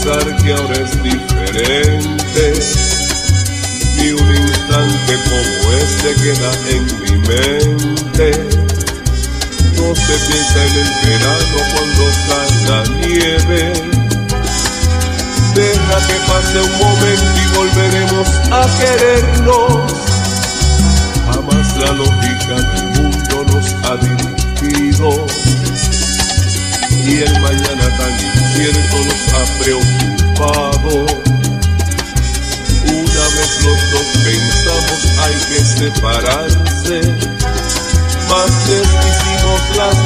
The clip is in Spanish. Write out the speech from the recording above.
pensar que ahora es diferente. Ni un instante como este queda en mi mente. No se piensa en el verano cuando cae la nieve. Deja que pase un momento y volveremos a querernos. Jamás la lógica del mundo nos ha dirigido y el mañana tan incierto nos ha preocupado. Una vez los dos pensamos hay que separarse, mas desdecimos las